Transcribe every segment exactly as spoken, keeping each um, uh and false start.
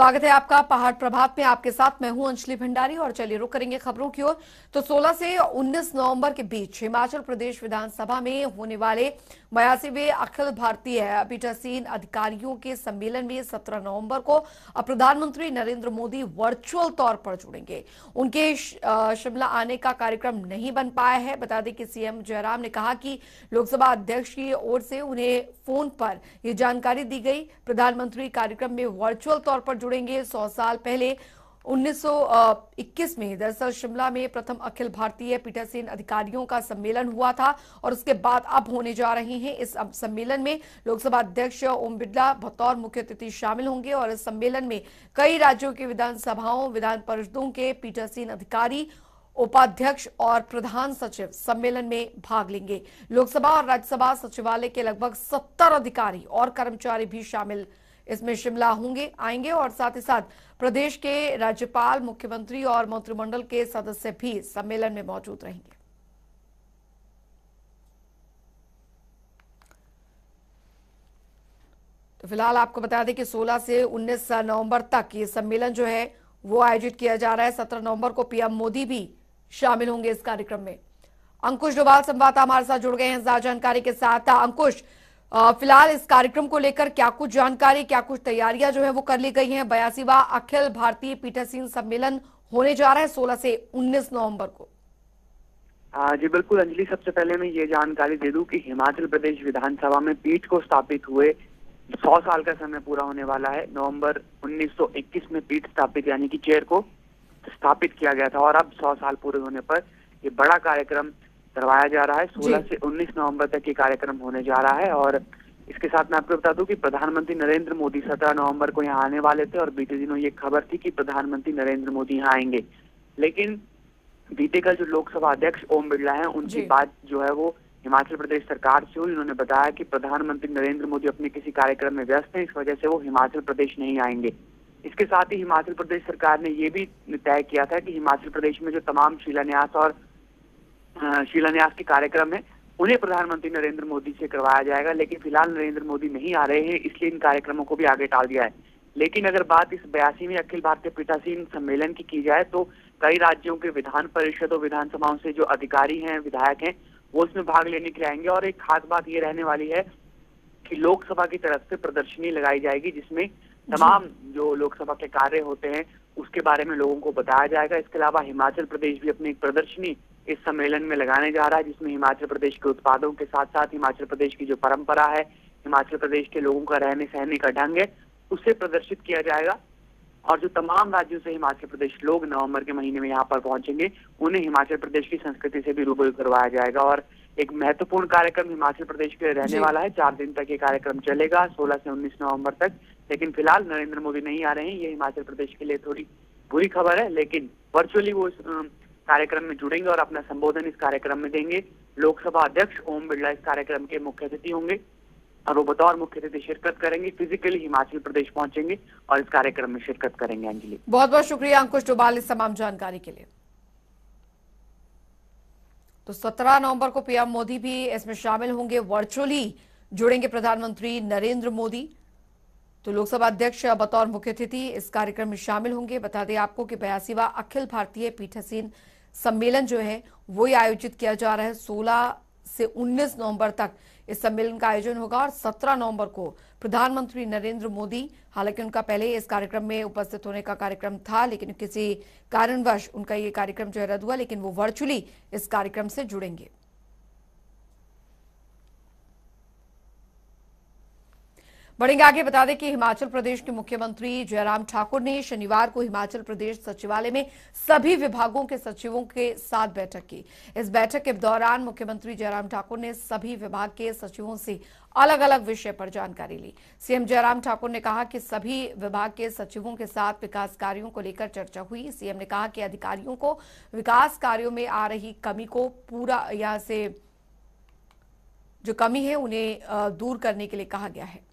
स्वागत है आपका पहाड़ प्रभात में। आपके साथ मैं हूं अंजलि भंडारी और चलिए रुक करेंगे खबरों की ओर। तो सोलह से उन्नीस नवंबर के बीच हिमाचल प्रदेश विधानसभा में होने वाले बयासीवें अखिल भारतीय पीठासीन अधिकारियों के सम्मेलन में सत्रह नवंबर को प्रधानमंत्री नरेंद्र मोदी वर्चुअल तौर पर जुड़ेंगे। उनके शिमला आने का कार्यक्रम नहीं बन पाया है। बता दें कि सीएम जयराम ने कहा कि लोकसभा अध्यक्ष की ओर से उन्हें फोन पर यह जानकारी दी गई। प्रधानमंत्री कार्यक्रम में वर्चुअल तौर पर जुड़ेंगे। सौ साल पहले उन्नीस सौ इक्कीस में दरअसल शिमला में प्रथम अखिल भारतीय पीठासीन अधिकारियों का सम्मेलन हुआ था और उसके बाद अब होने जा रहे हैं। इस सम्मेलन में लोकसभा अध्यक्ष ओम बिरला बतौर मुख्य अतिथि शामिल होंगे और इस सम्मेलन में कई राज्यों की विधानसभाओं विधान परिषदों के पीठासीन अधिकारी, उपाध्यक्ष और प्रधान सचिव सम्मेलन में भाग लेंगे। लोकसभा और राज्यसभा सचिवालय के लगभग सत्तर अधिकारी और कर्मचारी भी शामिल इसमें शिमला होंगे आएंगे और साथ ही साथ प्रदेश के राज्यपाल, मुख्यमंत्री और मंत्रिमंडल के सदस्य भी सम्मेलन में मौजूद रहेंगे। तो फिलहाल आपको बता दें कि सोलह से उन्नीस नवंबर तक ये सम्मेलन जो है वो आयोजित किया जा रहा है। सत्रह नवंबर को पीएम मोदी भी शामिल होंगे इस कार्यक्रम में। अंकुश डोभाल संवाददाता हमारे साथ जुड़ गए हैं ज्यादा जानकारी के साथ। अंकुश, फिलहाल इस कार्यक्रम को लेकर क्या कुछ जानकारी, क्या कुछ तैयारियां जो है वो कर ली गई हैं? बयासीवा अखिल भारतीय पीठासीन सम्मेलन होने जा रहा है सोलह से उन्नीस नवंबर को। आ, जी बिल्कुल अंजलि, सबसे पहले मैं ये जानकारी दे दूं कि हिमाचल प्रदेश विधानसभा में पीठ को स्थापित हुए सौ साल का समय पूरा होने वाला है। नवंबर उन्नीस सौ इक्कीस में पीठ स्थापित यानी कि चेयर को स्थापित किया गया था और अब सौ साल पूरे होने पर ये बड़ा कार्यक्रम करवाया जा रहा है। सोलह से उन्नीस नवंबर तक ये कार्यक्रम होने जा रहा है। और इसके साथ मैं आपको बता दूं कि प्रधानमंत्री नरेंद्र मोदी सत्रह नवंबर को यहाँ आने वाले थे और बीते दिनों ये खबर थी कि प्रधानमंत्री नरेंद्र मोदी यहाँ आएंगे, लेकिन बीते कल जो लोकसभा अध्यक्ष ओम बिरला है उनकी बात जो है वो हिमाचल प्रदेश सरकार से हुई। उन्होंने बताया कि प्रधानमंत्री नरेंद्र मोदी अपने किसी कार्यक्रम में व्यस्त हैं, इस वजह से वो हिमाचल प्रदेश नहीं आएंगे। इसके साथ ही हिमाचल प्रदेश सरकार ने ये भी तय किया था कि हिमाचल प्रदेश में जो तमाम शिलान्यास और शिलान्यास के कार्यक्रम है उन्हें प्रधानमंत्री नरेंद्र मोदी से करवाया जाएगा, लेकिन फिलहाल नरेंद्र मोदी नहीं आ रहे हैं, इसलिए इन कार्यक्रमों को भी आगे टाल दिया है। लेकिन अगर बात इस बयासीवीं अखिल भारतीय पीठासीन सम्मेलन की की जाए तो कई राज्यों के विधान परिषद और विधानसभाओं से जो अधिकारी हैं, विधायक हैं, वो उसमें भाग लेने के लिए आएंगे। और एक खास बात ये रहने वाली है कि लोकसभा की तरफ से प्रदर्शनी लगाई जाएगी जिसमें तमाम जो लोकसभा के कार्य होते हैं उसके बारे में लोगों को बताया जाएगा। इसके अलावा हिमाचल प्रदेश भी अपनी एक प्रदर्शनी इस सम्मेलन में लगाने जा रहा है जिसमें हिमाचल प्रदेश के उत्पादों के साथ साथ हिमाचल प्रदेश की जो परंपरा है, हिमाचल प्रदेश के लोगों का रहने सहने का ढंग है, उसे प्रदर्शित किया जाएगा। और जो तमाम राज्यों से हिमाचल प्रदेश लोग नवंबर के महीने में यहाँ पर पहुंचेंगे उन्हें हिमाचल प्रदेश की संस्कृति से भी रूबरू करवाया जाएगा। और एक महत्वपूर्ण कार्यक्रम हिमाचल प्रदेश के लिए रहने वाला है। चार दिन तक ये कार्यक्रम चलेगा, सोलह से उन्नीस नवंबर तक। लेकिन फिलहाल नरेंद्र मोदी नहीं आ रहे हैं, ये हिमाचल प्रदेश के लिए थोड़ी बुरी खबर है, लेकिन वर्चुअली वो इस कार्यक्रम में जुड़ेंगे और अपना संबोधन इस कार्यक्रम में देंगे। लोकसभा अध्यक्ष ओम बिरला इस कार्यक्रम के मुख्य अतिथि होंगे और वो बतौर मुख्य अतिथि शिरकत करेंगे, फिजिकली हिमाचल प्रदेश पहुंचेंगे और इस कार्यक्रम में शिरकत करेंगे। अंजलि, बहुत बहुत शुक्रिया अंकुश डोभाल इस तमाम जानकारी के लिए। तो सत्रह नवंबर को पीएम मोदी भी इसमें शामिल होंगे, वर्चुअली जुड़ेंगे प्रधानमंत्री नरेंद्र मोदी। तो लोकसभा अध्यक्ष बतौर मुख्य अतिथि इस कार्यक्रम में शामिल होंगे। बता दें आपको कि बयासीवा अखिल भारतीय पीठासीन सम्मेलन जो है वो आयोजित किया जा रहा है। सोलह से उन्नीस नवंबर तक इस सम्मेलन का आयोजन होगा और सत्रह नवंबर को प्रधानमंत्री नरेंद्र मोदी, हालांकि उनका पहले इस कार्यक्रम में उपस्थित होने का कार्यक्रम था लेकिन किसी कारणवश उनका ये कार्यक्रम जो है रद्द हुआ, लेकिन वो वर्चुअली इस कार्यक्रम से जुड़ेंगे। बढ़ेंगे आगे। बता दें कि हिमाचल प्रदेश के मुख्यमंत्री जयराम ठाकुर ने शनिवार को हिमाचल प्रदेश सचिवालय में सभी विभागों के सचिवों के साथ बैठक की। इस बैठक के दौरान मुख्यमंत्री जयराम ठाकुर ने सभी विभाग के सचिवों से अलग अलग विषय पर जानकारी ली। सीएम जयराम ठाकुर ने कहा कि सभी विभाग के सचिवों के साथ विकास कार्यों को लेकर चर्चा हुई। सीएम ने कहा कि अधिकारियों को विकास कार्यों में आ रही कमी को पूरा यहाँ से जो कमी है उन्हें दूर करने के लिए कहा गया है।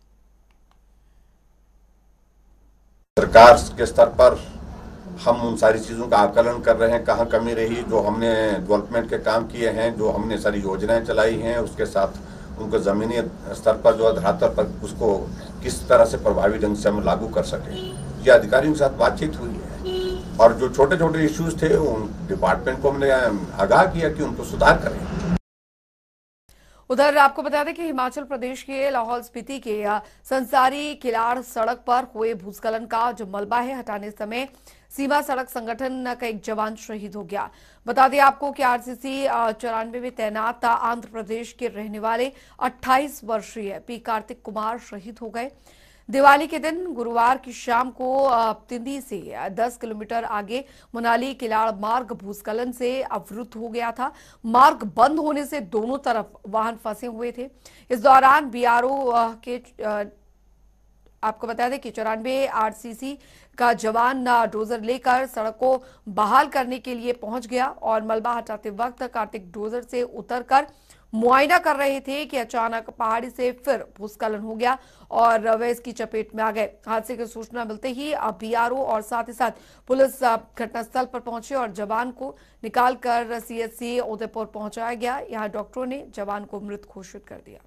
सरकार के स्तर पर हम उन सारी चीज़ों का आकलन कर रहे हैं, कहाँ कमी रही, जो हमने डेवलपमेंट के काम किए हैं, जो हमने सारी योजनाएं चलाई हैं, उसके साथ उनको ज़मीनी स्तर पर जो धरातल पर उसको किस तरह से प्रभावी ढंग से हम लागू कर सकें। उनके अधिकारियों के साथ बातचीत हुई है और जो छोटे छोटे इश्यूज थे उन डिपार्टमेंट को हमने आगाह किया कि उनको सुधार करें। उधर आपको बता दें कि हिमाचल प्रदेश के लाहौल स्पीति के संसारी किलाड़ सड़क पर हुए भूस्खलन का जो मलबा है हटाने समय सीमा सड़क संगठन का एक जवान शहीद हो गया। बता दें आपको कि आरसीसी चौरानवे में तैनात आंध्र प्रदेश के रहने वाले अट्ठाईस वर्षीय पी कार्तिक कुमार शहीद हो गए। दिवाली के दिन गुरुवार की शाम को तिंदी से दस किलोमीटर आगे मनाली किलाड़ मार्ग भूस्खलन से अवरुद्ध हो गया था। मार्ग बंद होने से दोनों तरफ वाहन फंसे हुए थे। इस दौरान बीआरओ के आपको बता दें कि चौरानवे आरसीसी का जवान डोजर लेकर सड़क को बहाल करने के लिए पहुंच गया और मलबा हटाते वक्त कार्तिक डोजर से उतरकर मुआयना कर रहे थे कि अचानक पहाड़ी से फिर भूस्खलन हो गया और वे इसकी चपेट में आ गए। हादसे की सूचना मिलते ही बीआरओ और साथ ही साथ पुलिस घटनास्थल पर पहुंचे और जवान को निकालकर सीएचसी उदयपुर पहुंचाया गया। यहां डॉक्टरों ने जवान को मृत घोषित कर दिया।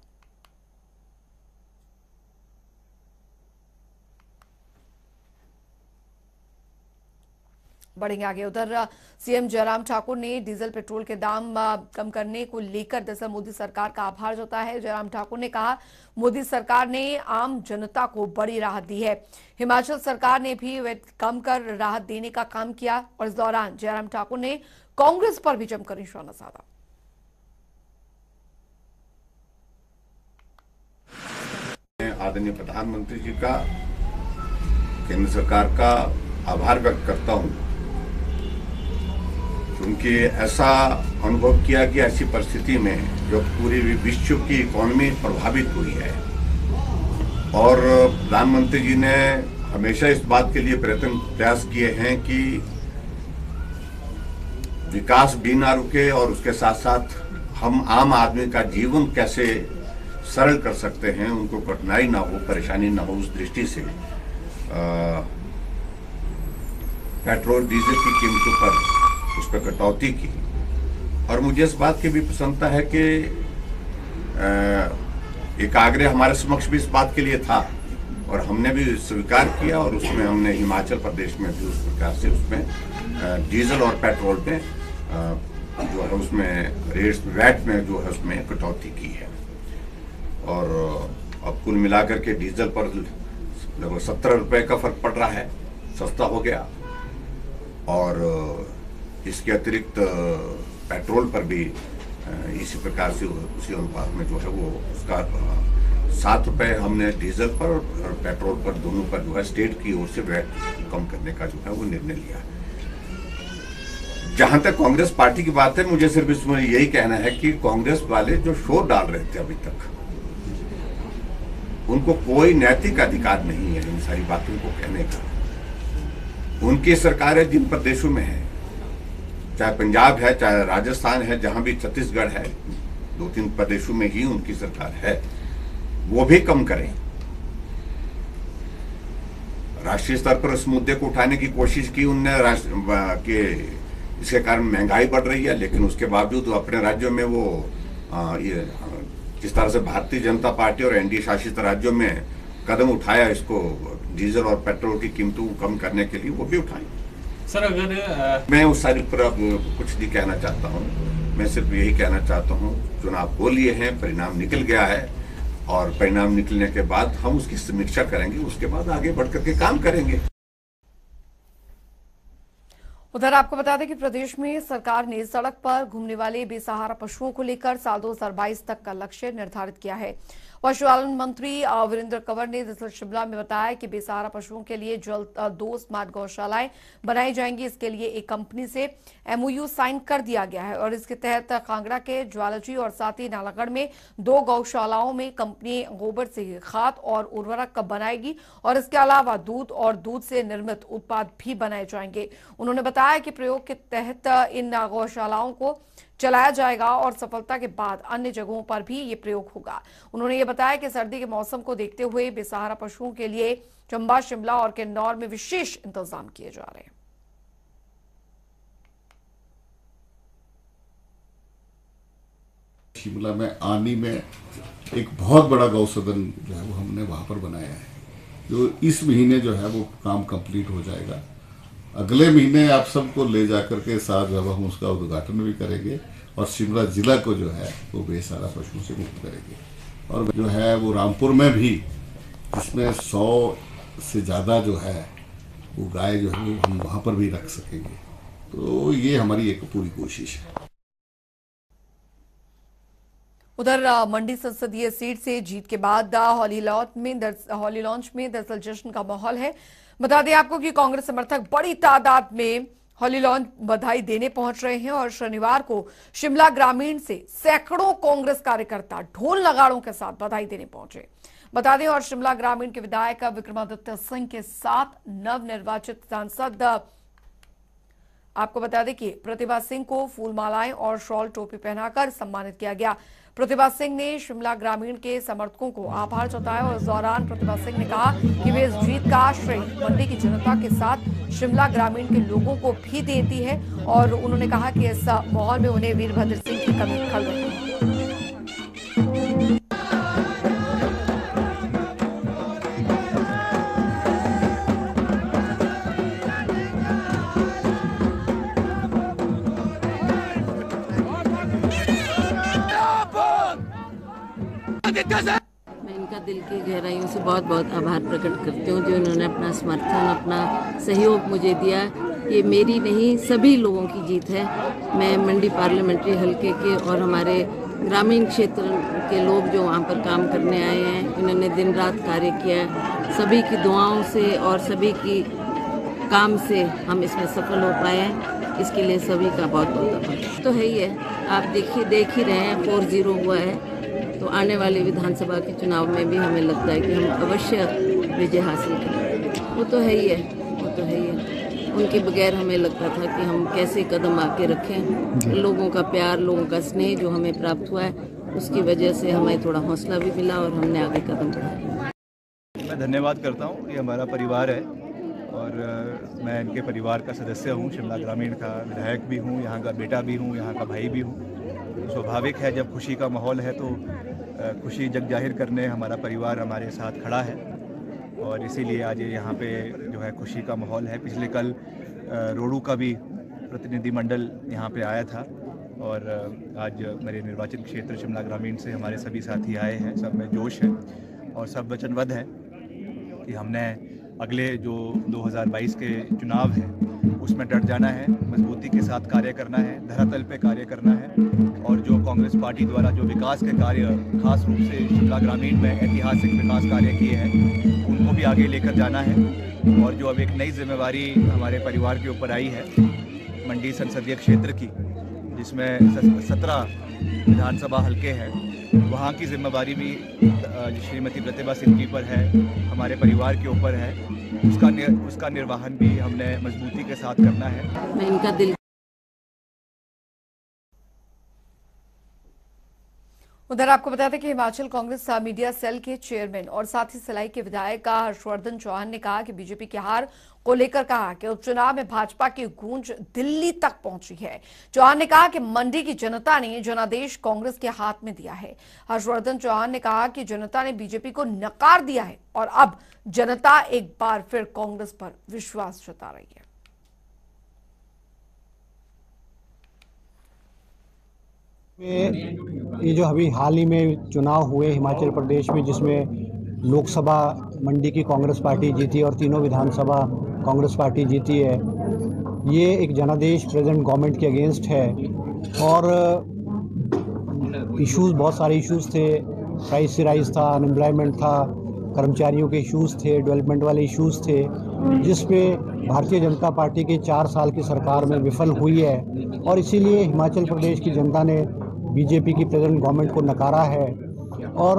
बढ़ेंगे आगे। उधर सीएम जयराम ठाकुर ने डीजल पेट्रोल के दाम कम करने को लेकर दरअसल मोदी सरकार का आभार जताया है। जयराम ठाकुर ने कहा मोदी सरकार ने आम जनता को बड़ी राहत दी है। हिमाचल सरकार ने भी वैट कम कर राहत देने का काम किया और इस दौरान जयराम ठाकुर ने कांग्रेस पर भी जमकर निशाना साधा। आदरणीय प्रधानमंत्री जी का, केंद्र सरकार का आभार व्यक्त करता हूं क्योंकि ऐसा अनुभव किया कि ऐसी परिस्थिति में जो पूरी विश्व की इकोनॉमी प्रभावित हुई है और प्रधानमंत्री जी ने हमेशा इस बात के लिए प्रयत्न प्रयास किए हैं कि विकास भी ना रुके और उसके साथ साथ हम आम आदमी का जीवन कैसे सरल कर सकते हैं, उनको कठिनाई ना हो, परेशानी ना हो, उस दृष्टि से आ, पेट्रोल डीजल की कीमतों पर उस पर कटौती की। और मुझे इस बात की भी प्रसन्नता है कि एक आग्रह हमारे समक्ष भी इस बात के लिए था और हमने भी स्वीकार किया और उसमें हमने हिमाचल प्रदेश में भी उस प्रकार से उसमें डीजल और पेट्रोल में जो है उसमें रेट्स वैट में जो है उसमें कटौती की है। और अब कुल मिलाकर के डीजल पर लगभग सत्रह रुपए का फर्क पड़ रहा है, सस्ता हो गया। और इसके अतिरिक्त पेट्रोल पर भी इसी प्रकार से उसी अनुपात में जो है वो उसका सात रुपए हमने डीजल पर और पेट्रोल पर दोनों पर जो है स्टेट की ओर से वैट कम करने का जो है वो निर्णय लिया। जहां तक कांग्रेस पार्टी की बात है, मुझे सिर्फ इसमें यही कहना है कि कांग्रेस वाले जो शोर डाल रहे थे अभी तक, उनको कोई नैतिक अधिकार नहीं है इन सारी बातों को कहने का। उनकी सरकार जिन प्रदेशों में है, चाहे पंजाब है, चाहे राजस्थान है, जहां भी छत्तीसगढ़ है, दो तीन प्रदेशों में ही उनकी सरकार है, वो भी कम करें। राष्ट्रीय स्तर पर इस मुद्दे को उठाने की कोशिश की उनने कि इसके कारण महंगाई बढ़ रही है, लेकिन उसके बावजूद अपने राज्यों में वो आ, ये जिस तरह से भारतीय जनता पार्टी और एनडीए शासित राज्यों में कदम उठाया इसको डीजल और पेट्रोल की कीमतों को कम करने के लिए, वो भी उठाई। सर अगर आ... मैं उस सारी पर अब कुछ नहीं कहना चाहता हूँ। मैं सिर्फ यही कहना चाहता हूँ, चुनाव हो लिए हैं, परिणाम निकल गया है और परिणाम निकलने के बाद हम उसकी समीक्षा करेंगे, उसके बाद आगे बढ़ करके काम करेंगे। उधर आपको बता दें कि प्रदेश में सरकार ने सड़क पर घूमने वाले बेसहारा पशुओं को लेकर साल दो हजार बाईस तक का लक्ष्य निर्धारित किया है। पशुपालन मंत्री वीरेंद्र कंवर ने दरअसल शिमला में बताया कि बेसहारा पशुओं के लिए जल्द दो स्मार्ट गौशालाएं बनाई जाएंगी। इसके लिए एक कंपनी से एमओयू साइन कर दिया गया है और इसके तहत कांगड़ा के ज्वालाजी और साथ ही नालागढ़ में दो गौशालाओं में कंपनी गोबर से खाद और उर्वरक बनाएगी और इसके अलावा दूध और दूध से निर्मित उत्पाद भी बनाए जाएंगे। उन्होंने बताया कि प्रयोग के तहत इन गौशालाओं को चलाया जाएगा और सफलता के बाद अन्य जगहों पर भी ये प्रयोग होगा। उन्होंने ये बताया कि सर्दी के मौसम को देखते हुए बेसहारा पशुओं के लिए चंबा, शिमला और किन्नौर में विशेष इंतजाम किए जा रहे हैं। शिमला में आनी में एक बहुत बड़ा गौ सदन जो है वो हमने वहां पर बनाया है जो इस महीने जो है वो काम कंप्लीट हो जाएगा। अगले महीने आप सबको ले जाकर के साथ जब हम उसका उद्घाटन भी करेंगे और शिमला जिला को जो है वो बेसहारा पशुओं से मुक्त करेंगे। और जो है वो रामपुर में भी, जिसमें सौ से ज़्यादा जो है वो गाय जो है हम वहाँ पर भी रख सकेंगे। तो ये हमारी एक पूरी कोशिश है। उधर मंडी संसदीय सीट से जीत के बाद हॉली लॉन्च में हॉली लॉन्च में दरअसल जश्न का माहौल है। बता दें आपको कि कांग्रेस समर्थक बड़ी तादाद में हॉली लॉन्च बधाई देने पहुंच रहे हैं और शनिवार को शिमला ग्रामीण से सैकड़ों कांग्रेस कार्यकर्ता ढोल नगाड़ों के साथ बधाई देने पहुंचे। बता दें और शिमला ग्रामीण के विधायक विक्रमादित्य सिंह के साथ नवनिर्वाचित सांसद आपको बता दें कि प्रतिभा सिंह को फूलमालाएं और शॉल टोपी पहनाकर सम्मानित किया गया। प्रतिभा सिंह ने शिमला ग्रामीण के समर्थकों को आभार जताया और इस दौरान प्रतिभा सिंह ने कहा कि वे इस जीत का श्रेय मंडी की जनता के साथ शिमला ग्रामीण के लोगों को भी देती है और उन्होंने कहा कि इस माहौल में उन्हें वीरभद्र सिंह की कमी खल रही है। मैं इनका दिल की गहराइयों से बहुत बहुत आभार प्रकट करती हूँ जो इन्होंने अपना समर्थन, अपना सहयोग मुझे दिया। ये मेरी नहीं, सभी लोगों की जीत है। मैं मंडी पार्लियामेंट्री हलके के और हमारे ग्रामीण क्षेत्र के लोग जो वहाँ पर काम करने आए हैं, इन्होंने दिन रात कार्य किया। सभी की दुआओं से और सभी की काम से हम इसमें सफल हो पाए हैं। इसके लिए सभी का बहुत बहुत आभार। तो है ही है, आप देखिए देख ही रहे हैं फोर जीरो हुआ है। तो आने वाले विधानसभा के चुनाव में भी हमें लगता है कि हम अवश्य विजय हासिल करेंगे। वो तो है ही है, वो तो है ही है। उनके बगैर हमें लगता था कि हम कैसे कदम आके रखें। लोगों का प्यार, लोगों का स्नेह जो हमें प्राप्त हुआ है, उसकी वजह से हमें थोड़ा हौसला भी मिला और हमने आगे कदम बढ़ाया। मैं धन्यवाद करता हूँ। ये हमारा परिवार है और मैं इनके परिवार का सदस्य हूँ। शिमला ग्रामीण का विधायक भी हूँ, यहाँ का बेटा भी हूँ, यहाँ का भाई भी हूँ। स्वाभाविक है जब खुशी का माहौल है तो खुशी जग जाहिर करने हमारा परिवार हमारे साथ खड़ा है और इसीलिए आज यहाँ पे जो है खुशी का माहौल है। पिछले कल रोडू का भी प्रतिनिधिमंडल यहाँ पे आया था और आज मेरे निर्वाचन क्षेत्र शिमला ग्रामीण से हमारे सभी साथी आए हैं। सब में जोश है और सब वचनबद्ध है कि हमने अगले जो दो हज़ार बाईस के चुनाव हैं उसमें डट जाना है, मजबूती के साथ कार्य करना है, धरातल पे कार्य करना है और जो कांग्रेस पार्टी द्वारा जो विकास के कार्य खास रूप से शिमला ग्रामीण में ऐतिहासिक विकास कार्य किए हैं उनको भी आगे लेकर जाना है। और जो अब एक नई जिम्मेवारी हमारे परिवार के ऊपर आई है मंडी संसदीय क्षेत्र की, जिसमें सत्रह विधानसभा हलके हैं, वहाँ की जिम्मेवारी भी श्रीमती प्रतिभा सिंह जी पर है, हमारे परिवार के ऊपर है। उसका निर, उसका निर्वहन भी हमने मजबूती के साथ करना है। मैं इनका दिल उधर आपको बता दें कि हिमाचल कांग्रेस मीडिया सेल के चेयरमैन और साथ ही सिलाई के विधायक हर्षवर्धन चौहान ने कहा कि बीजेपी की हार को लेकर कहा कि उपचुनाव में भाजपा की गूंज दिल्ली तक पहुंची है। चौहान ने कहा कि मंडी की जनता ने जनादेश कांग्रेस के हाथ में दिया है। हर्षवर्धन चौहान ने कहा कि जनता ने बीजेपी को नकार दिया है और अब जनता एक बार फिर कांग्रेस पर विश्वास जता रही है। ये जो अभी हाल ही में चुनाव हुए हिमाचल प्रदेश में, जिसमें लोकसभा मंडी की कांग्रेस पार्टी जीती और तीनों विधानसभा कांग्रेस पार्टी जीती है, ये एक जनादेश प्रेजेंट गवर्नमेंट के अगेंस्ट है। और इश्यूज, बहुत सारे इश्यूज थे, प्राइस राइज था, अनएम्प्लॉयमेंट था, कर्मचारियों के इश्यूज थे, डेवलपमेंट वाले इश्यूज थे, जिसपे भारतीय जनता पार्टी के चार साल की सरकार में विफल हुई है। और इसीलिए हिमाचल प्रदेश की जनता ने बीजेपी की प्रेजेंट गवर्नमेंट को नकारा है और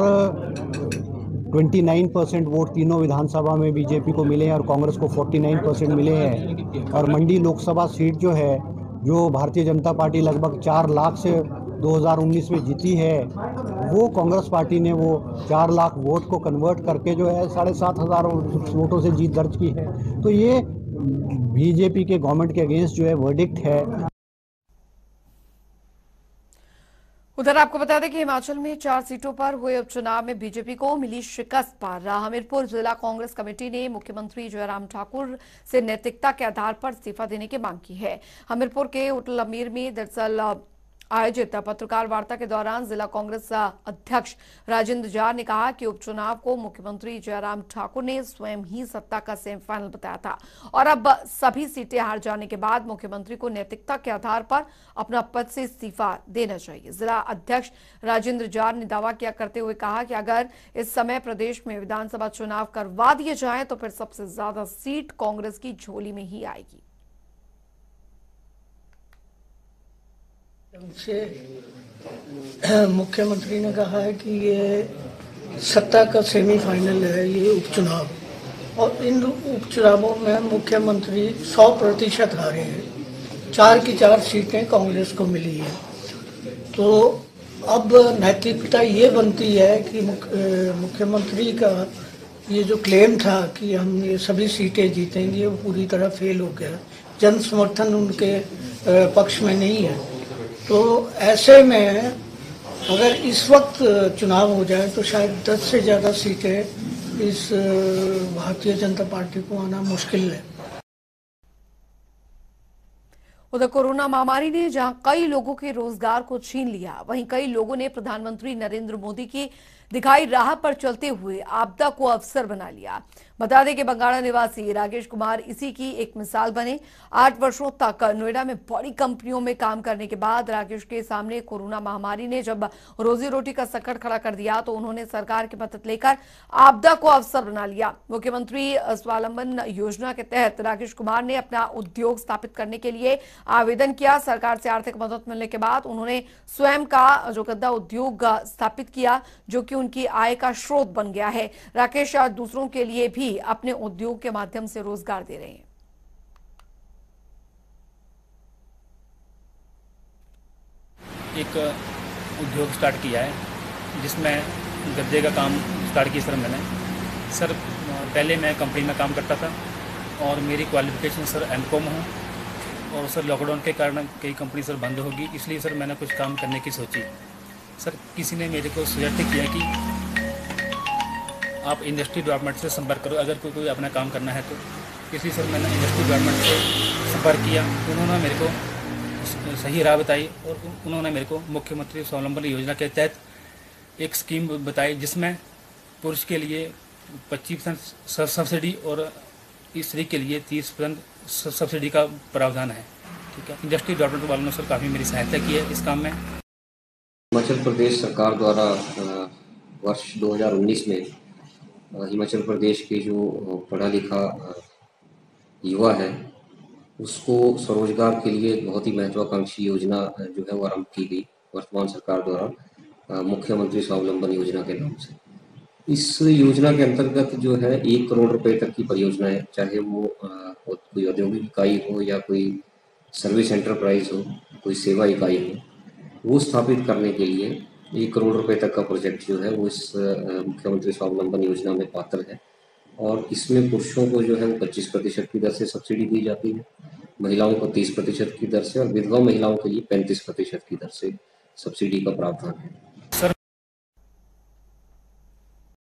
उनतीस परसेंट वोट तीनों विधानसभा में बीजेपी को मिले हैं और कांग्रेस को उनचास परसेंट मिले हैं। और मंडी लोकसभा सीट जो है, जो भारतीय जनता पार्टी लगभग चार लाख से दो हज़ार उन्नीस में जीती है, वो कांग्रेस पार्टी ने वो चार लाख वोट को कन्वर्ट करके जो है साढ़े सात हज़ार वोटों से जीत दर्ज की है। तो ये बीजेपी के गवर्नमेंट के अगेंस्ट जो है वर्डिक्ट है। उधर आपको बता दें कि हिमाचल में चार सीटों पर हुए उपचुनाव में बीजेपी को मिली शिकस्त पर हमीरपुर जिला कांग्रेस कमेटी ने मुख्यमंत्री जयराम ठाकुर से नैतिकता के आधार पर इस्तीफा देने की मांग की है। हमीरपुर के उटल अमीर में दरअसल आयोजित पत्रकार वार्ता के दौरान जिला कांग्रेस अध्यक्ष राजेंद्र जार ने कहा कि उपचुनाव को मुख्यमंत्री जयराम ठाकुर ने स्वयं ही सत्ता का सेमीफाइनल बताया था और अब सभी सीटें हार जाने के बाद मुख्यमंत्री को नैतिकता के आधार पर अपना पद से इस्तीफा देना चाहिए। जिला अध्यक्ष राजेंद्र जार ने दावा किया करते हुए कहा कि अगर इस समय प्रदेश में विधानसभा चुनाव करवा दिए जाएं तो फिर सबसे ज्यादा सीट कांग्रेस की झोली में ही आएगी। से मुख्यमंत्री ने कहा है कि ये सत्ता का सेमीफाइनल है ये उपचुनाव और इन उपचुनावों में मुख्यमंत्री सौ प्रतिशत हारे हैं। चार की चार सीटें कांग्रेस को मिली है। तो अब नैतिकता ये बनती है कि मुख्यमंत्री का ये जो क्लेम था कि हम ये सभी सीटें जीतेंगे वो पूरी तरह फेल हो गया। जन समर्थन उनके पक्ष में नहीं है। तो ऐसे में अगर इस वक्त चुनाव हो जाए तो शायद दस से ज़्यादा सीटें इस भारतीय जनता पार्टी को आना मुश्किल है। उधर कोरोना महामारी ने जहां कई लोगों के रोजगार को छीन लिया, वहीं कई लोगों ने प्रधानमंत्री नरेंद्र मोदी की दिखाई राह पर चलते हुए आपदा को अवसर बना लिया। बता दें कि बंगाड़ा निवासी राकेश कुमार इसी की एक मिसाल बने। आठ वर्षों तक नोएडा में बड़ी कंपनियों में काम करने के बाद राकेश के सामने कोरोना महामारी ने जब रोजी रोटी का संकट खड़ा कर दिया तो उन्होंने सरकार की मदद लेकर आपदा को अवसर बना लिया। मुख्यमंत्री स्वावलंबन योजना के तहत राकेश कुमार ने अपना उद्योग स्थापित करने के लिए आवेदन किया। सरकार से आर्थिक मदद मिलने के बाद उन्होंने स्वयं का जो गद्दा उद्योग स्थापित किया जो कि उनकी आय का स्रोत बन गया है। राकेश आज दूसरों के लिए भी अपने उद्योग के माध्यम से रोजगार दे रहे हैं। एक उद्योग स्टार्ट किया है जिसमें गद्दे का काम स्टार्ट किया सर मैंने। सर पहले मैं कंपनी में काम करता था और मेरी क्वालिफिकेशन सर एम कॉम हूँ और सर लॉकडाउन के कारण कई कंपनी सर बंद होगी, इसलिए सर मैंने कुछ काम करने की सोची। सर किसी ने मेरे को सजेस्ट किया कि आप इंडस्ट्री डेवलपमेंट से संपर्क करो अगर कोई कोई अपना काम करना है तो। इसलिए सर मैंने इंडस्ट्री डेवलपमेंट से संपर्क किया। उन्होंने मेरे को सही राह बताई और उन्होंने मेरे को मुख्यमंत्री स्वावलंबन योजना के तहत एक स्कीम बताई जिसमें पुरुष के लिए पच्चीस परसेंट सब्सिडी और स्त्री के लिए तीस परसेंट सब्सिडी का प्रावधान है। ठीक है, इंडस्ट्री डेवलपमेंट वालों ने सर काफ़ी मेरी सहायता की है इस काम में। हिमाचल प्रदेश सरकार द्वारा वर्ष दो हज़ार उन्नीस में हिमाचल प्रदेश के जो पढ़ा लिखा युवा है उसको स्वरोजगार के लिए बहुत ही महत्वाकांक्षी योजना जो है वो आरंभ की गई वर्तमान सरकार द्वारा मुख्यमंत्री स्वावलंबन योजना के नाम से। इस योजना के अंतर्गत जो है एक करोड़ रुपए तक की परियोजना है, चाहे वो कोई औद्योगिक इकाई हो या कोई सर्विस एंटरप्राइज हो, कोई सेवा इकाई हो, वो स्थापित करने के लिए एक करोड़ रुपए तक का प्रोजेक्ट जो है वो इस मुख्यमंत्री स्वावलंबन योजना में पात्र है। और इसमें पुरुषों को जो है वो पच्चीस प्रतिशत की दर से सब्सिडी दी जाती है, महिलाओं को तीस प्रतिशत की दर से और विधवा महिलाओं के लिए पैंतीस प्रतिशत की दर से सब्सिडी का प्रावधान है।